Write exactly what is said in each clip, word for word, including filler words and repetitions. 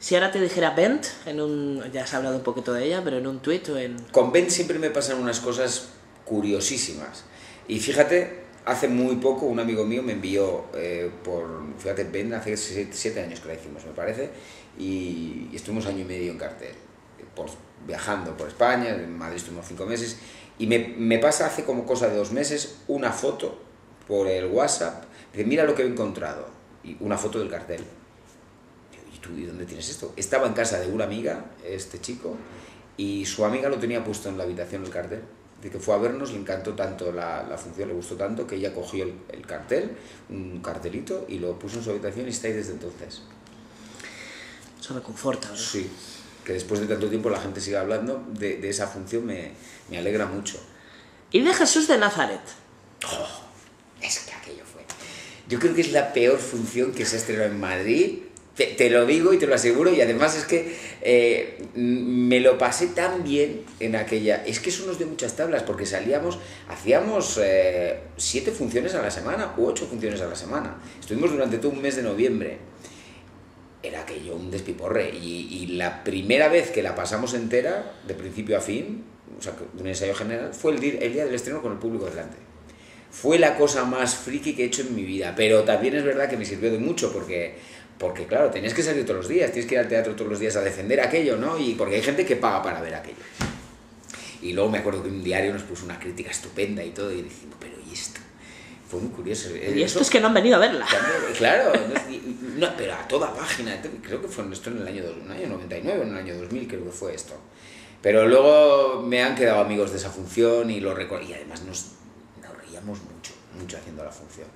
Si ahora te dijera Bent, en un, ya has hablado un poquito de ella, pero en un tuit o en... Con Bent siempre me pasan unas cosas curiosísimas. Y fíjate, hace muy poco un amigo mío me envió eh, por, fíjate, Bent, hace siete años que la hicimos, me parece, y, y estuvimos año y medio en cartel, por, viajando por España, en Madrid estuvimos cinco meses, y me, me pasa hace como cosa de dos meses una foto por el WhatsApp, de mira lo que he encontrado, y una foto del cartel. ¿Y tú, y dónde tienes esto? Estaba en casa de una amiga, este chico, y su amiga lo tenía puesto en la habitación el cartel. De que fue a vernos, le encantó tanto la, la función, le gustó tanto, que ella cogió el, el cartel, un cartelito, y lo puso en su habitación y está ahí desde entonces. Eso me conforta, ¿verdad? Sí, que después de tanto tiempo la gente siga hablando de, de esa función me, me alegra mucho. ¿Y de Jesús de Nazaret? Oh, es que aquello fue... Yo creo que es la peor función que se ha estrenado en Madrid. Te, te lo digo y te lo aseguro, y además es que eh, me lo pasé tan bien en aquella... Es que eso nos dio muchas tablas, porque salíamos, hacíamos eh, siete funciones a la semana, u ocho funciones a la semana. Estuvimos durante todo un mes de noviembre. Era aquello un despiporre, y, y la primera vez que la pasamos entera, de principio a fin, o sea, un ensayo general, fue el día, el día del estreno con el público delante. Fue la cosa más friki que he hecho en mi vida, pero también es verdad que me sirvió de mucho, porque... Porque, claro, tenías que salir todos los días, tienes que ir al teatro todos los días a defender aquello, ¿no? Y porque hay gente que paga para ver aquello. Y luego me acuerdo que un diario nos puso una crítica estupenda y todo, y decimos, pero ¿y esto? Fue muy curioso. Y esto es que no han venido a verla. Claro, no, no, pero a toda página. Creo que fue esto en el año, en el año noventa y nueve, en el año dos mil creo que fue esto. Pero luego me han quedado amigos de esa función y lo recuerdo. Y además nos, nos reíamos mucho, mucho haciendo la función.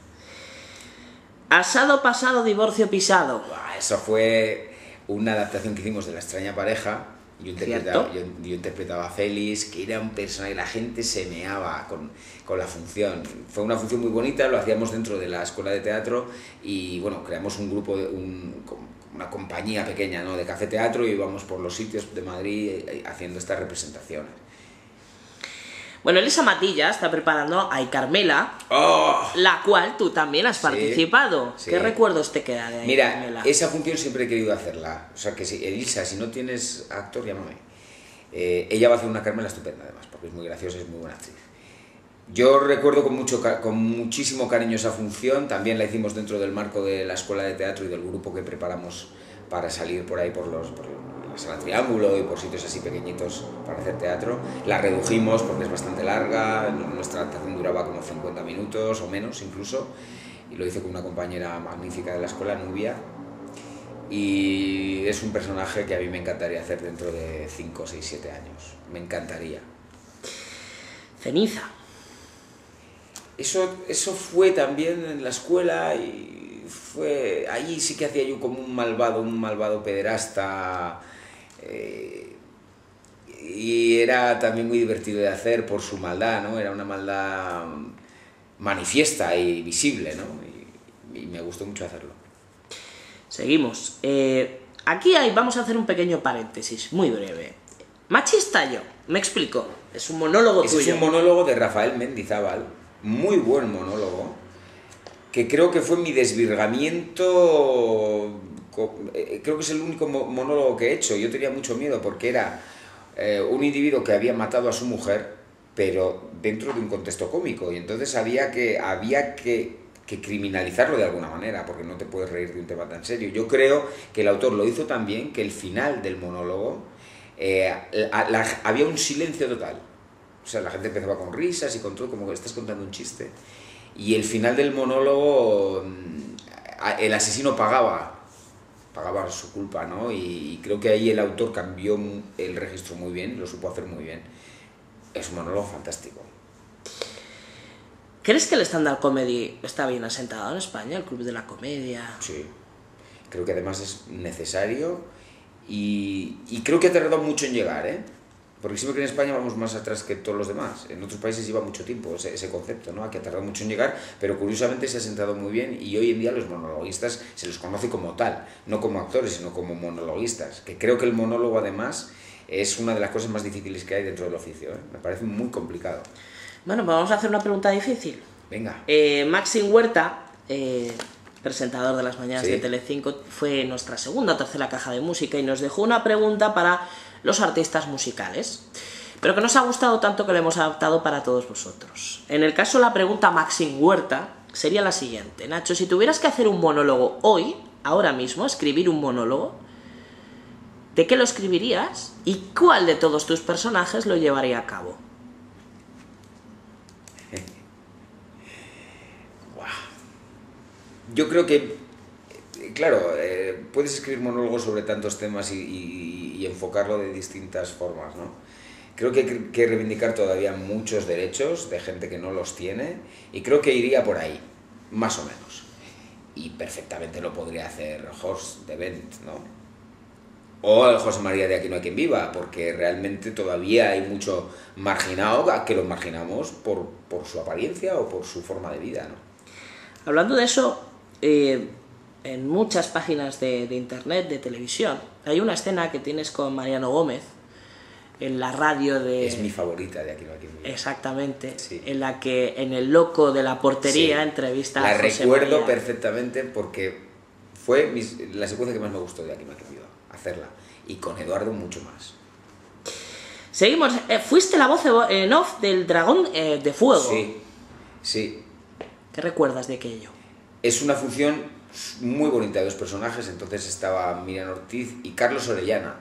Asado pasado, divorcio pisado. Eso fue una adaptación que hicimos de La extraña pareja. Yo interpretaba, yo, yo interpretaba a Félix, que era un personaje, y la gente se meaba con, con la función. Fue una función muy bonita, lo hacíamos dentro de la escuela de teatro y bueno, creamos un grupo, de, un, una compañía pequeña, ¿no?, de café teatro, y íbamos por los sitios de Madrid haciendo estas representaciones. Bueno, Elisa Matilla está preparando a Ay Carmela, ¡oh!, la cual tú también has participado. Sí, ¿Qué sí. recuerdos te queda de Ay Mira, Carmela? Esa función siempre he querido hacerla. O sea que si, Elisa, si no tienes actor, llámame. Eh, ella va a hacer una Carmela estupenda, además, porque es muy graciosa y es muy buena actriz. Yo recuerdo con, mucho, con muchísimo cariño esa función. También la hicimos dentro del marco de la escuela de teatro y del grupo que preparamos para salir por ahí por los... Por la sala Triángulo y por sitios así pequeñitos para hacer teatro. La redujimos porque es bastante larga, nuestra actuación duraba como cincuenta minutos o menos incluso, y lo hice con una compañera magnífica de la escuela, Nubia, y es un personaje que a mí me encantaría hacer dentro de cinco, seis, siete años, me encantaría. Ceniza. Eso, eso fue también en la escuela, y fue allí sí que hacía yo como un malvado, un malvado pederasta, eh, y era también muy divertido de hacer por su maldad, ¿no? Era una maldad manifiesta y visible, ¿no? Y, y me gustó mucho hacerlo. Seguimos. Eh, aquí hay, vamos a hacer un pequeño paréntesis, muy breve. Machista yo, me explico. Es un monólogo Ese tuyo. es un monólogo de Rafael Mendizábal, muy buen monólogo, que creo que fue mi desvirgamiento. Creo que es el único monólogo que he hecho. Yo tenía mucho miedo porque era eh, un individuo que había matado a su mujer, pero dentro de un contexto cómico, y entonces había que, había que, que criminalizarlo de alguna manera, porque no te puedes reír de un tema tan serio. Yo creo que el autor lo hizo tan bien que el final del monólogo eh, la, la, había un silencio total. O sea, la gente empezaba con risas y con todo, como que estás contando un chiste. Y el final del monólogo, el asesino pagaba. pagaba su culpa, ¿no? Y, y creo que ahí el autor cambió el registro muy bien, lo supo hacer muy bien. Es un monólogo fantástico. ¿Crees que el stand-up comedy está bien asentado en España, el Club de la Comedia? Sí, creo que además es necesario y, y creo que ha tardado mucho en llegar, ¿eh? Porque siempre que en España vamos más atrás que todos los demás. En otros países lleva mucho tiempo ese, ese concepto, ¿no? Que ha tardado mucho en llegar, pero curiosamente se ha sentado muy bien, y hoy en día los monologuistas se los conoce como tal, no como actores, sino como monologuistas, que creo que el monólogo además es una de las cosas más difíciles que hay dentro del oficio, ¿eh? Me parece muy complicado. Bueno, pues vamos a hacer una pregunta difícil. Venga. Eh, Maxim Huerta, eh, presentador de las mañanas Sí. de Telecinco, fue nuestra segunda o tercera caja de música y nos dejó una pregunta para los artistas musicales, pero que nos ha gustado tanto que lo hemos adaptado para todos vosotros. En el caso de la pregunta Maxim Huerta sería la siguiente. Nacho, si tuvieras que hacer un monólogo hoy, ahora mismo, escribir un monólogo, ¿de qué lo escribirías y cuál de todos tus personajes lo llevaría a cabo? Yo creo que, claro, eh, puedes escribir monólogos sobre tantos temas y, y, y enfocarlo de distintas formas, ¿no? Creo que hay que reivindicar todavía muchos derechos de gente que no los tiene y creo que iría por ahí, más o menos. Y perfectamente lo podría hacer Horst de Bent, ¿no? O el José María de Aquí no hay quien viva, porque realmente todavía hay mucho marginado que lo marginamos por, por su apariencia o por su forma de vida, ¿no? Hablando de eso, eh, en muchas páginas de, de internet, de televisión, hay una escena que tienes con Mariano Gómez en la radio de... Es mi favorita de Aquí no hay quien viva. Exactamente, Sí. en la que en el loco de la portería Sí. entrevista La a José recuerdo María. perfectamente porque fue mis- la secuencia que más me gustó de Aquí no hay quien viva, hacerla. Y con Eduardo mucho más. Seguimos, eh, fuiste la voz en off del Dragón eh, de Fuego. Sí, sí. ¿Qué recuerdas de aquello? Es una función muy bonita de dos personajes, entonces estaba Miriam Ortiz y Carlos Orellana.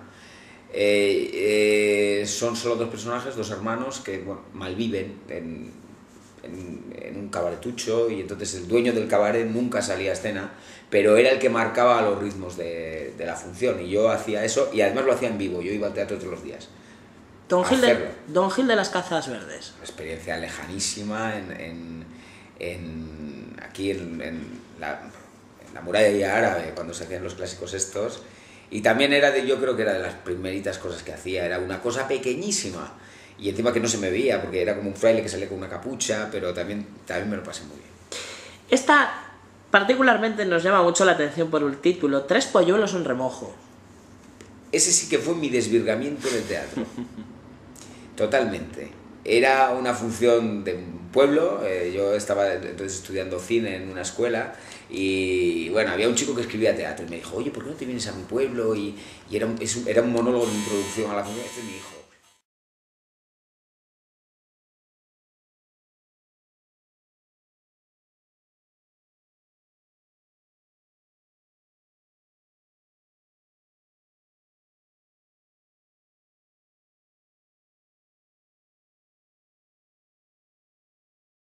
Eh, eh, son solo dos personajes, dos hermanos que bueno, malviven en, en, en un cabaretucho y entonces el dueño del cabaret nunca salía a escena, pero era el que marcaba los ritmos de, de la función y yo hacía eso y además lo hacía en vivo, yo iba al teatro todos los días. Don Gil, de, Hacerlo. Don Gil de las Calzas Verdes. Una experiencia lejanísima en, en, en aquí en, en, la, en la muralla árabe cuando se hacían los clásicos estos y también era de, yo creo que era de las primeritas cosas que hacía, era una cosa pequeñísima y encima que no se me veía porque era como un fraile que salía con una capucha, pero también, también me lo pasé muy bien. Esta particularmente nos llama mucho la atención por el título, Tres polluelos en remojo. Ese sí que fue mi desvirgamiento del teatro. Totalmente. Era una función de un pueblo, eh, yo estaba entonces estudiando cine en una escuela y bueno, había un chico que escribía teatro y me dijo, oye, ¿por qué no te vienes a mi pueblo? Y, y era, un, es un, era un monólogo de introducción a la función, este es mi hijo.